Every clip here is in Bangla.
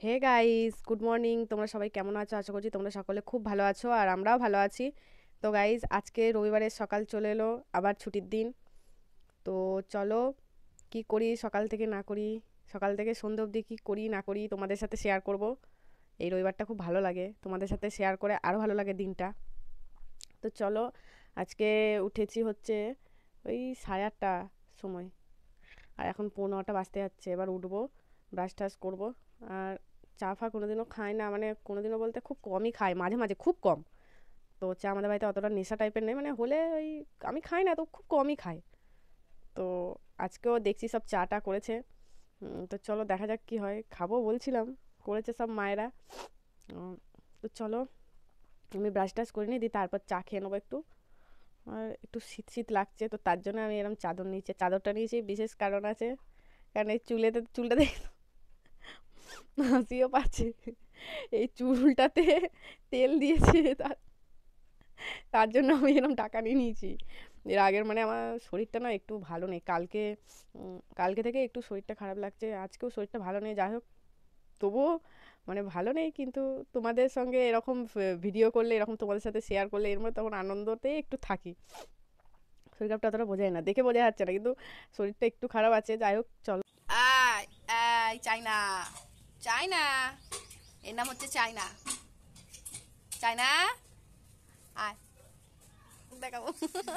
Hey guys, good morning. তোমরা সবাই কেমন আছো? আশা করছি তোমরা সকলে খুব ভালো আছো আর আমরাও ভালো আছি। তো গাইস, আজকে রবিবারের সকাল চলে এলো, আবার ছুটির দিন। তো চলো, কি করি সকাল থেকে না করি, সকাল থেকে সন্ধ্যে অবধি কী করি না করি তোমাদের সাথে শেয়ার করব। এই রবিবারটা খুব ভালো লাগে, তোমাদের সাথে শেয়ার করে আরও ভালো লাগে দিনটা। তো চলো, আজকে উঠেছি হচ্ছে ওই 8:30 সময়, আর এখন 9:15 বাজতে যাচ্ছে। এবার উঠবো, ব্রাশ টাশ করবো। আর চা ফা কোনোদিনও খাই না, মানে কোনোদিনও বলতে খুব কমই খাই, মাঝে মাঝে, খুব কম। তো চা আমাদের বাড়িতে অতটা নেশা টাইপের নেই, মানে হলে ওই আমি খাই না, তো খুব কমই খাই। তো আজকেও দেখছি সব চাটা করেছে। তো চলো দেখা যাক কি হয়, খাবো বলছিলাম, করেছে সব মায়েরা। উম, তো চলো, আমি ব্রাশ টাশ করে নিই, দিই তারপর চা খেয়ে নেবো একটু। আর একটু শীত শীত লাগছে, তো তার জন্য আমি এরকম চাদর নিয়েছি। চাদরটা নিয়েছি বিশেষ কারণ আছে, কারণ এই চুলটা দেখে হাসিও পাচ্ছে। এই চুলটাতে তেল দিয়েছে, তার তার জন্য আমি এরকম টাকা নিয়ে নিয়েছি। এর আগের মানে আমার শরীরটা না একটু ভালো নেই, কালকে থেকে একটু শরীরটা খারাপ লাগছে, আজকেও শরীরটা ভালো নেই। যাই হোক, তবুও মানে ভালো নেই, কিন্তু তোমাদের সঙ্গে এরকম ভিডিও করলে, এরকম তোমাদের সাথে শেয়ার করলে এর মধ্যে তখন আনন্দতে একটু থাকি। শরীর খারাপটা অতটা বোঝায় না, দেখে বোঝা যাচ্ছে না, কিন্তু শরীরটা একটু খারাপ আছে। যাই হোক চলো। আয় আয় চাইনা চাইনা, এর নাম হচ্ছে চাইনা। চাইনা আয় দেখাবো।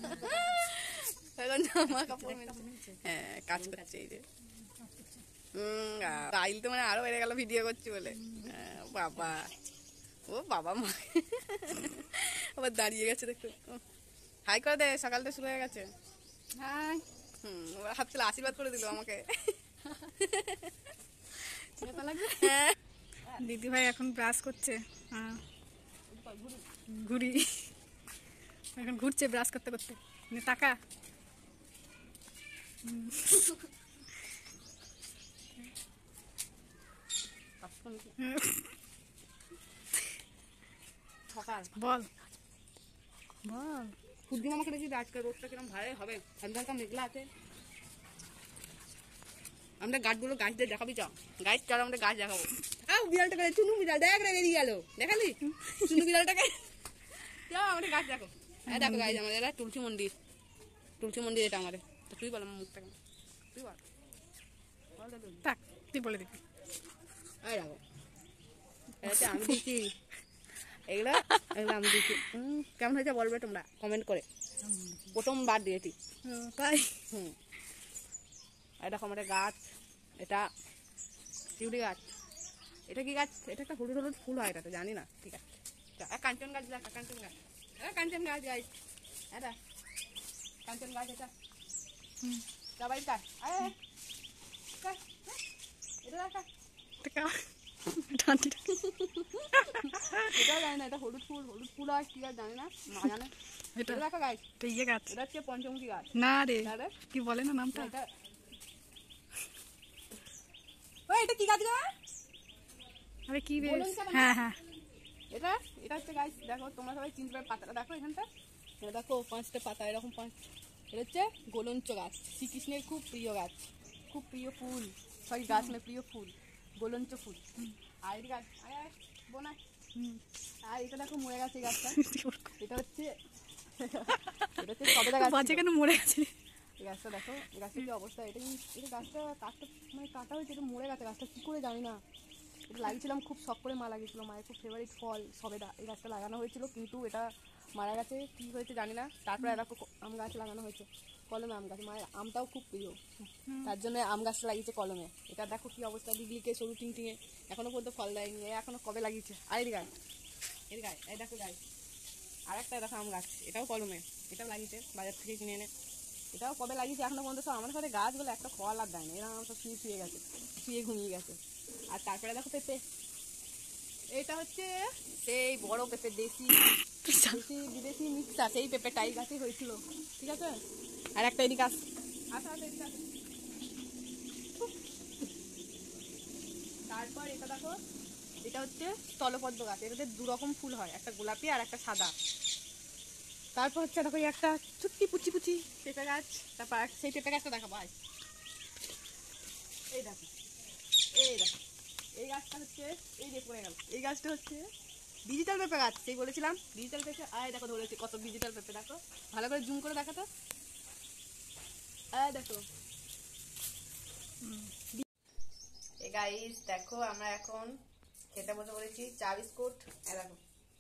এখন জামা কাপড় হ্যাঁ কাজ করছে এই যে। আইল তো মানে আরো বেড়ে গেল ভিডিও করছি বলে। বাবা, ও বাবা মা আবার দাঁড়িয়ে গেছে দেখো। হাই করে দে, সকালটা শুরু হয়ে গেছে। হাই। ওরা ভাবছিল আশীর্বাদ করে দিল আমাকে। দিদি ভাই এখন ব্রাশ করছে। ঘুরি এখন ঘুরছে ব্রাশ করতে করতে। টাকা সকাল বল বল। খুদ্দিন আমাকে দেখি আজকে রোদটা কিরকম ভালো হবে, হালকা হালকা মেঘলা আছে। আমরা গাছগুলো গাছ দিয়ে দেখাবি, চ গাছ চল আমরা গাছ দেখাবো। বিড়ালটাকে, চুনু বিড়াল দেখ রে, বেরিয়ে গেল, দেখালি চুনু বিড়ালটাকে। আমাদের গাছ দেখো, হ্যাঁ দেখো গাছ আমাদের, এটা তুলসী মন্দির। তুলসী মন্দির এটা আমাদের। তো তুই বল আমার মুখটা, তুই বল। থাক, তুই বলে দিবি। এই দেখো, এটা আমি দিচ্ছি, এগুলো এগুলো আমি দিচ্ছি। কেমন হয়েছে বলবে তোমরা কমেন্ট করে। প্রথমবার দিয়েছি তাই। এটা আমাদের গাছ, এটা শিউলি গাছ। এটা কি গাছ? এটা একটা হলুদ হলুদ ফুল হয়, এটা তো জানি না। ঠিক আছে, কাঞ্চন গাছ, দেখ কাঞ্চন গাছ, কাঞ্চন গাছ গাছ, এটা কাঞ্চন গাছ। এটা সবাই কাজ, এটা দেখা, এটাও জানি না, এটা হলুদ ফুল হয়, কি গাছ জানি না, মা জানে। এটা দেখা গাছ, ইয়ে গাছ, এটা হচ্ছে পঞ্চমুখী গাছ। না রে, কি বলে না নামটা? এটা কি গাছ গো? আরে কি রে? হ্যাঁ হ্যাঁ, এটা এটা হচ্ছে গাছ। দেখো তোমরা সবাই চিনতে পারো, পাতাটা দেখো এখানটা, দেখো 5টা পাতা এরকম 5। এটা হচ্ছে গোলঞ্চ গাছ, শ্রীকৃষ্ণের খুব প্রিয় গাছ, খুব প্রিয় ফুল। সরি গাছ না, প্রিয় ফুল, গোলঞ্চ ফুল। আর এই গাছ, বোনা। আর এটা দেখো মরে গেছে গাছটা। এটা হচ্ছে সবেদা গাছ। বাজে কেন মরে গেছে? এই গাছটা দেখো, এই গাছটা কি অবস্থা। এটা গাছটা কাটতে মানে কাটা হয়েছে, এটা মরে গেছে গাছটা, কি করে জানি না। এটা লাগিয়েছিলাম খুব শখ করে, মা লাগিয়েছিল, মায়ের খুব ফেভারিট ফল সবেদা। এই গাছটা লাগানো হয়েছিল, কিন্তু এটা মারা গেছে, কি হয়েছে জানি না। তারপরে দেখো আম গাছ লাগানো হয়েছে, কলমে আম গাছ। মায়ের আমটাও খুব প্রিয়, তার জন্য আম গাছটা লাগিয়েছে কলমে। এটা দেখো কি অবস্থা, ডিগলিকে সরু টিংটিঙে, এখনো পর্যন্ত ফল দেয়নি। এখনো কবে লাগিয়েছে। আর এই গাছ, এই দেখো গাছ। আর একটা দেখো আম গাছ, এটাও কলমে, এটাও লাগিয়েছে বাজার থেকে কিনে এনে। এটাও কবে লাগিয়েছে, এখনো পর্যন্ত সব আমার সাথে গাছগুলো একটা ফল আর দেয় না, এরা আমার সব শুয়ে গেছে, শুয়ে ঘুমিয়ে গেছে। আর তারপরে দেখো পেঁপে, এটা হচ্ছে সেই বড় পেঁপে, দেশি বিদেশি মিক্সার, সেই পেঁপেটাই গাছে হয়েছিল। ঠিক আছে, আর একটা এদিকে তারপর এটা দেখো, এটা হচ্ছে স্থলপদ্ম গাছ। এটাতে 2 রকম ফুল হয়, একটা গোলাপি আর একটা সাদা। তারপর হচ্ছে দেখো একটা ছুট্টি পুচি পুচি পেঁপে গাছ। তারপর সেই পেঁপে গাছটা দেখাবো, এই দেখো, এই দেখো, এই গাছটা হচ্ছে এই যে পড়ে গেল, এই গাছটা হচ্ছে ডিজিটাল পেঁপে গাছ। সেই বলেছিলাম ডিজিটাল পেঁপে, আয় দেখো ধরেছি কত ডিজিটাল পেঁপে, দেখো ভালো করে জুম করে দেখো তো, আয় দেখো। এই গাইস দেখো আমরা এখন খেতে বসে পড়েছি, চা বিস্কুট দেখো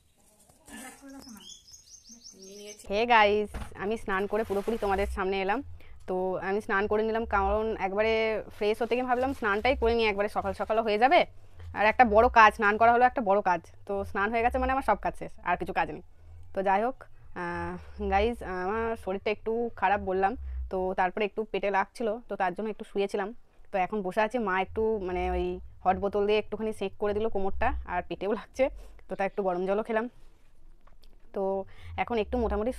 নিয়ে নিয়েছি। হে গাইস, আমি স্নান করে পুরোপুরি তোমাদের সামনে এলাম। তো আমি স্নান করে নিলাম, কারণ একবারে ফ্রেশ হতে গিয়ে ভাবলাম স্নানটাই করে নিই, একবারে সকাল সকালও হয়ে যাবে। আর একটা বড় কাজ, স্নান করা হলো একটা বড় কাজ। তো স্নান হয়ে গেছে মানে আমার সব কাজ শেষ, আর কিছু কাজ নেই। তো যাই হোক গাইস, আমার শরীরটা একটু খারাপ বললাম, তো তারপরে একটু পেটে লাগছিলো, তো তার জন্য একটু শুয়েছিলাম। তো এখন বসে আছি, মা একটু মানে ওই হট বোতল দিয়ে একটুখানি সেক করে দিল কোমরটা, আর পেটেও লাগছে, তো তাই একটু গরম জলও খেলাম। তো এখন একটু মোটামুটি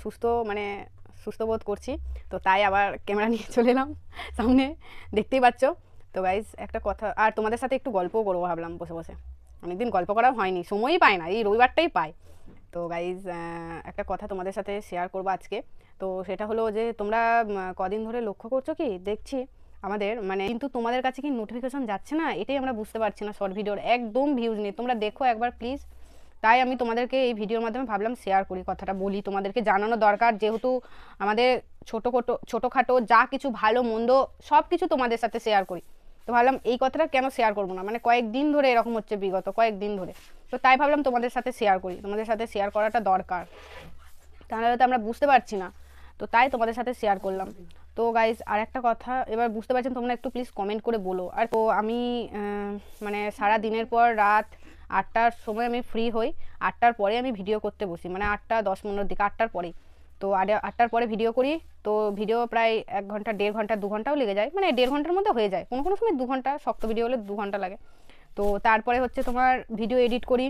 সুস্থ বোধ করছি। তো তাই আবার ক্যামেরা নিয়ে চলে এলাম সামনে, দেখতেই পাচ্ছ। তো গাইজ একটা কথা, আর তোমাদের সাথে একটু গল্পও করবো ভাবলাম বসে বসে, অনেকদিন গল্প করা হয়নি, সময়ই পায় না, এই রবিবারটাই পাই। তো গাইজ একটা কথা তোমাদের সাথে শেয়ার করবো আজকে। তো সেটা হলো যে তোমরা কদিন ধরে লক্ষ্য করছো কি দেখছি আমাদের মানে, কিন্তু তোমাদের কাছে কি নোটিফিকেশন যাচ্ছে না, এটাই আমরা বুঝতে পারছি না। শর্ট ভিডিওর একদম ভিউজ নেই, তোমরা দেখো একবার প্লিজ। তাই আমি তোমাদেরকে এই ভিডিওর মাধ্যমে ভাবলাম শেয়ার করি, কথাটা বলি, তোমাদেরকে জানানো দরকার, যেহেতু আমাদের ছোটোখাটো যা কিছু ভালো মন্দ সব কিছু তোমাদের সাথে শেয়ার করি। তো ভাবলাম এই কথাটা কেন শেয়ার করবো না, মানে কয়েকদিন ধরে এরকম হচ্ছে, বিগত কয়েকদিন ধরে। তো তাই ভাবলাম তোমাদের সাথে শেয়ার করি, তোমাদের সাথে শেয়ার করাটা দরকার, তাহলে তো আমরা বুঝতে পারছি না। তো তাই তোমাদের সাথে শেয়ার করলাম। তো গাইজ আর একটা কথা, এবার বুঝতে পারছেন তোমরা, একটু প্লিজ কমেন্ট করে বলো। আর তো আমি মানে সারা দিনের পর রাত 8টার সময় আমি ফ্রি হই, 8টার পরে আমি ভিডিও করতে বসি, মানে 8টা 10-15 দিকে, 8টার পরেই। তো 8টার পরে ভিডিও করি। তো ভিডিও প্রায় 1 ঘন্টা 1.5 ঘন্টা 2 ঘন্টাও লেগে যায়, মানে 1.5 ঘন্টার মধ্যে হয়ে যায়, কোনো কোনো সময় 2 ঘন্টা, শক্ত ভিডিও হলে 2 ঘন্টা লাগে। তো তারপরে হচ্ছে তোমার ভিডিও এডিট করি,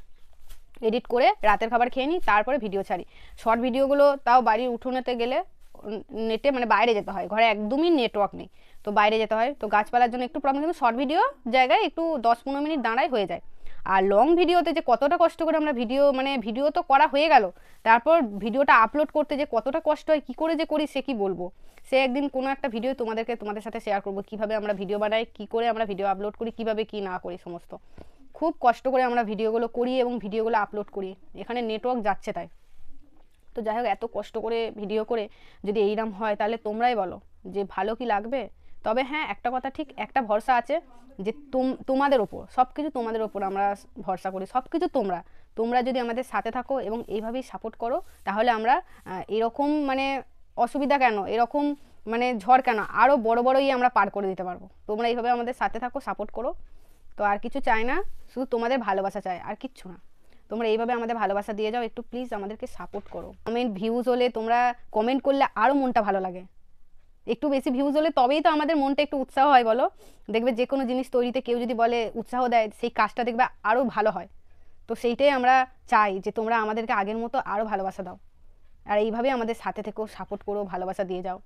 এডিট করে রাতের খাবার খেয়ে নিই, তারপরে ভিডিও ছাড়ি। শর্ট ভিডিওগুলো তাও বাড়ির উঠোনেতে গেলে নেটে মানে বাইরে যেতে হয়, ঘরে একদমই নেটওয়ার্ক নেই, তো বাইরে যেতে হয়, তো গাছপালার জন্য একটু প্রবলেম, কিন্তু শর্ট ভিডিও জায়গায় একটু 10-15 মিনিট দাঁড়ায় হয়ে যায়। আর লং ভিডিওতে যে কতটা কষ্ট করে আমরা ভিডিও তো করা হয়ে গেল, তারপর ভিডিওটা আপলোড করতে যে কতটা কষ্ট হয়, কী করে যে করি সে কি বলবো। সে একদিন কোনো একটা ভিডিও তোমাদের সাথে শেয়ার করবো, কীভাবে আমরা ভিডিও বানাই, কী করে আমরা ভিডিও আপলোড করি, কীভাবে কী না করি, সমস্ত খুব কষ্ট করে আমরা ভিডিওগুলো করি এবং ভিডিওগুলো আপলোড করি, এখানে নেটওয়ার্ক যাচ্ছে তাই। তো যাই হোক, এত কষ্ট করে ভিডিও করে যদি এইরকম হয়, তাহলে তোমরাই বলো যে ভালো কি লাগবে। তবে হ্যাঁ, একটা কথা ঠিক, একটা ভরসা আছে, যে তোমাদের ওপর সব কিছু, তোমাদের ওপর আমরা ভরসা করি, সব কিছু তোমরা যদি আমাদের সাথে থাকো এবং এইভাবেই সাপোর্ট করো, তাহলে আমরা এরকম মানে অসুবিধা কেন, এরকম মানে ঝড় কেন, আরও বড়ই আমরা পার করে দিতে পারবো। তোমরা এইভাবে আমাদের সাথে থাকো, সাপোর্ট করো। তো আর কিছু চাই না, শুধু তোমাদের ভালোবাসা চাই, আর কিচ্ছু না। তোমরা এইভাবে আমাদের ভালোবাসা দিয়ে যাও, একটু প্লিজ আমাদেরকে সাপোর্ট করো। কমেন্ট ভিউজ হলে, তোমরা কমেন্ট করলে আরও মনটা ভালো লাগে, একটু বেশি ভিউজ হলে তবেই তো আমাদের মনটা একটু উৎসাহ হয়, বলো। দেখবে যে কোনো জিনিস তৈরিতে কেউ যদি বলে, উৎসাহ দেয়, সেই কাজটা দেখবে আরও ভালো হয়। তো সেইটাই আমরা চাই, যে তোমরা আমাদেরকে আগের মতো আরও ভালোবাসা দাও, আর এইভাবে আমাদের সাথে থেকেও সাপোর্ট করো, ভালোবাসা দিয়ে যাও।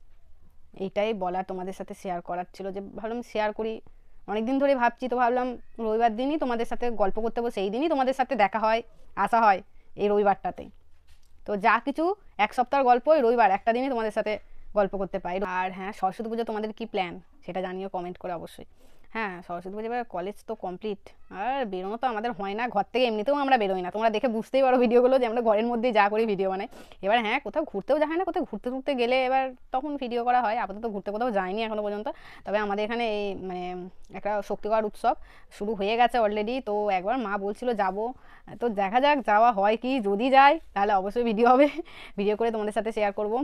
এইটাই বলার, তোমাদের সাথে শেয়ার করার ছিল, যে ভাবলাম শেয়ার করি। অনেকদিন ধরে ভাবছি, তো ভাবলাম রবিবার দিনই তোমাদের সাথে গল্প করতে বসে, সেই দিনই তোমাদের সাথে দেখা হয়, আসা হয়, এই রবিবারটাতেই। তো যা কিছু 1 সপ্তাহের গল্প ওই রবিবার একটা দিনই তোমাদের সাথে গল্প করতে পাই। আর হ্যাঁ, সরস্বতী পুজো তোমাদের কি প্ল্যান সেটা জানিও কমেন্ট করে অবশ্যই। হ্যাঁ, সরস্বতী পুজো, এবার কলেজ তো কমপ্লিট, আর বেরোনো তো আমাদের হয় না, ঘর থেকে এমনিতেও আমরা বেরোই না, তোমরা দেখে বুঝতেই পারো ভিডিওগুলো, যে আমরা ঘরের মধ্যেই যা করি ভিডিও বানাই। এবার হ্যাঁ, কোথাও ঘুরতেও যায় না, কোথাও ঘুরতে গেলে এবার তখন ভিডিও করা হয়। আপাতত ঘুরতে কোথাও যায়নি এখনো পর্যন্ত। তবে আমাদের এখানে এই মানে একটা শক্তিগড় উৎসব শুরু হয়ে গেছে অলরেডি, তো একবার মা বলছিল যাব, তো দেখা যাক যাওয়া হয় কি, যদি যাই তাহলে অবশ্যই ভিডিও হবে, ভিডিও করে তোমাদের সাথে শেয়ার করব।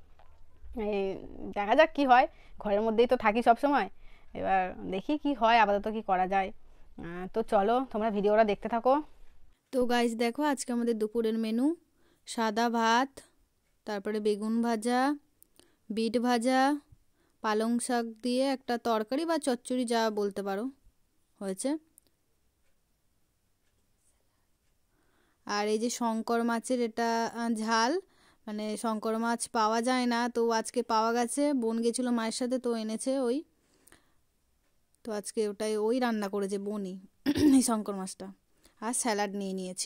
এই দেখা যাক কি হয়, ঘরের মধ্যেই তো থাকি সব সময়, এবার দেখি কি হয়, আপাতত কি করা যায়। তো চলো তোমরা ভিডিওটা দেখতে থাকো। তো গাইস দেখো, আজকে আমাদের দুপুরের মেনু সাদা ভাত, তারপরে বেগুন ভাজা, বিট ভাজা, পালং শাক দিয়ে একটা তরকারি বা চচ্চড়ি যা বলতে পারো হয়েছে। আর এই যে শঙ্কর মাছের এটা ঝাল, মানে শঙ্কর মাছ পাওয়া যায় না, তো আজকে পাওয়া গেছে, বোন গেছিলো মায়ের সাথে, তো এনেছে ওই, তো আজকে ওই রান্না করেছে বোনই এই শঙ্কর মাছটা। আর স্যালাড নিয়ে নিয়েছি।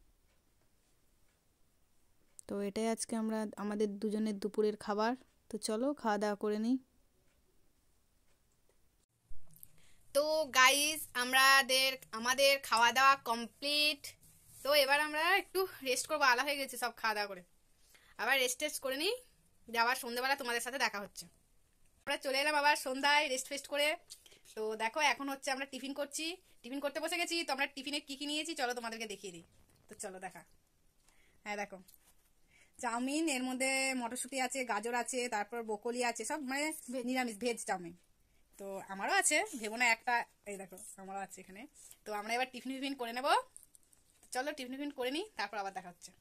তো এটাই আজকে আমাদের দুজনের দুপুরের খাবার। তো চলো খাওয়া দাওয়া করে নিই। তো গাইস আমাদের খাওয়া দাওয়া কমপ্লিট। তো এবার আমরা একটু রেস্ট করবো, আলা হয়ে গেছে সব খাওয়া দাওয়া করে। আবার রেস্ট টেস্ট করে নিই, দিয়ে আবার সন্ধ্যেবেলা তোমাদের সাথে দেখা হচ্ছে। আমরা চলে এলাম আবার সন্ধ্যায় রেস্ট ফেস্ট করে। তো দেখো এখন হচ্ছে আমরা টিফিন করছি, টিফিন করতে বসে গেছি। তো আমরা টিফিনে কি কি নিয়েছি চলো তোমাদেরকে দেখিয়ে দিই। তো চলো দেখা। হ্যাঁ দেখো, চাউমিন, এর মধ্যে মটরশুঁটি আছে, গাজর আছে, তারপর ব্রোকলি আছে, সব মানে নিরামিষ ভেজ চাউমিন। তো আমারও আছে, ভেবো না একটা, এই দেখো আমারও আছে এখানে। তো আমরা এবার টিফিন টিফিন করে নেবো। চলো টিফিন টিফিন করে নিই, তারপর আবার দেখা হচ্ছে।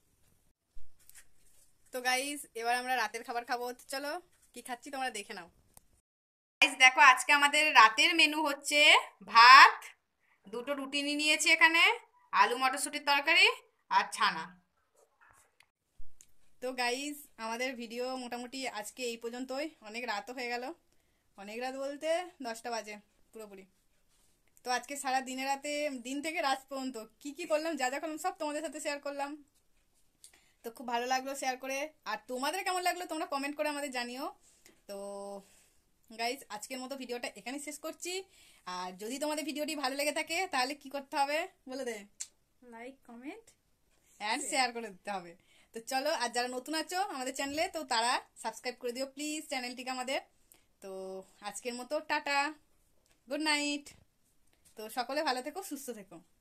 তো গাইজ এবার আমরা রাতের খাবার খাবো। তো চলো কি খাচ্ছি তোমরা দেখে নাও। গাইজ দেখো আজকে আমাদের রাতের মেনু হচ্ছে ভাত, দুটো রুটি নিয়েছি এখানে, আলু মটরশুঁটির তরকারি আর ছানা। তো গাইজ আমাদের ভিডিও মোটামুটি আজকে এই পর্যন্তই। অনেক রাতও হয়ে গেল, অনেক রাত বলতে 10টা বাজে পুরোপুরি। তো আজকে সারা দিনে রাতে, দিন থেকে রাত পর্যন্ত কি কি করলাম, যা যা করলাম সব তোমাদের সাথে শেয়ার করলাম। তো খুব ভালো লাগলো শেয়ার করে। আর তোমাদের কেমন লাগলো তোমরা কমেন্ট করে আমাদের জানিও। তো গাইজ আজকের মতো ভিডিওটা এখানেই শেষ করছি। আর যদি তোমাদের ভিডিওটি ভালো লেগে থাকে তাহলে কি করতে হবে বলে দে। লাইক, কমেন্ট অ্যান্ড শেয়ার করে দিতে হবে। তো চলো, আর যারা নতুন আছো আমাদের চ্যানেলে তো তারা সাবস্ক্রাইব করে দিও প্লিজ চ্যানেলটিকে আমাদের। তো আজকের মতো টাটা, গুড নাইট। তো সকলে ভালো থেকো, সুস্থ থেকো।